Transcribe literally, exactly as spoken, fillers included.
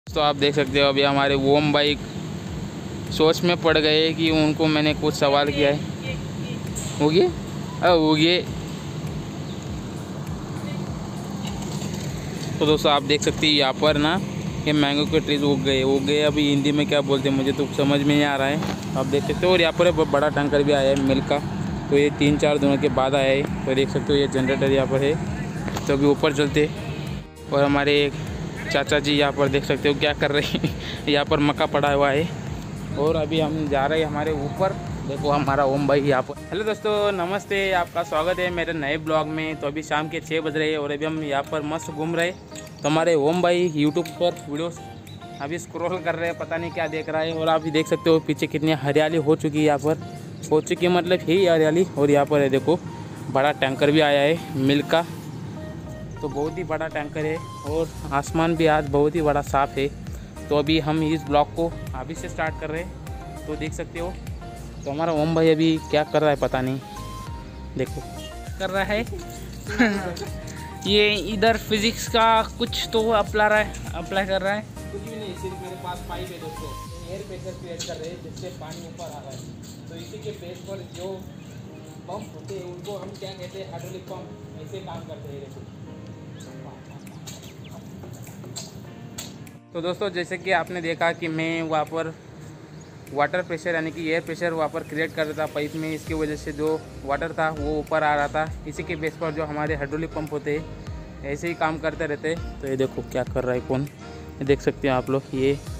तो आप देख सकते हो अभी हमारे ओम भाई सोच में पड़ गए कि उनको मैंने कुछ सवाल किया है। हो गए अब हो गए। तो दोस्तों आप देख सकते हैं यहाँ पर ना ये मैंगो के ट्रीज उग गए उग गए अभी हिंदी में क्या बोलते हैं मुझे तो समझ में नहीं आ रहा है। आप देख सकते हो और यहाँ पर बड़ा टैंकर भी आया है मिल्क का। तो ये तीन चार दिनों के बाद आया है। तो देख सकते हो ये जनरेटर यहाँ पर है। तो अभी ऊपर चलते और हमारे एक चाचा जी यहाँ पर देख सकते हो क्या कर रहे हैं। यहाँ पर मक्का पड़ा हुआ है और अभी हम जा रहे हैं हमारे ऊपर। देखो हमारा ओम भाई यहाँ पर। हेलो दोस्तों नमस्ते, आपका स्वागत है मेरे नए ब्लॉग में। तो अभी शाम के छः बज रहे हैं और अभी हम यहाँ पर मस्त घूम रहे हैं। तो हमारे ओम भाई यूट्यूब पर वीडियोस अभी स्क्रॉल कर रहे हैं, पता नहीं क्या देख रहा है। और आप भी देख सकते हो पीछे कितनी हरियाली हो चुकी है, यहाँ पर हो चुकी है मतलब ही हरियाली। और यहाँ पर है देखो बड़ा टैंकर भी आया है मिल्क का। तो बहुत ही बड़ा टैंकर है और आसमान भी आज बहुत ही बड़ा साफ़ है। तो अभी हम इस ब्लॉग को अभी से स्टार्ट कर रहे हैं। तो देख सकते हो तो हमारा ओम भाई अभी क्या कर रहा है पता नहीं, देखो कर रहा है। ये इधर फिजिक्स का कुछ तो अप्लाई रहा है अप्लाई कर रहा है। कुछ भी नहीं, सिर्फ मेरे पास पाइप है दोस्तों, एयर प्रेशर क्रिएट कर रहे हैं जिससे पानी ऊपर आ रहा है। तो इसी के बेस पर जो पंप होते हैं उनको हम क्या कहते हैं, हाइड्रोलिक पंप, ऐसे काम करते हैं। देखो तो दोस्तों जैसे कि आपने देखा कि मैं वहाँ पर वाटर प्रेशर यानी कि एयर प्रेशर वहाँ पर क्रिएट कर रहा था पाइप में। इसकी वजह से जो वाटर था वो ऊपर आ रहा था। इसी के बेस पर जो हमारे हाइड्रोलिक पंप होते हैं ऐसे ही काम करते रहते हैं। तो ये देखो क्या कर रहा है कौन, ये देख सकते हैं आप लोग। ये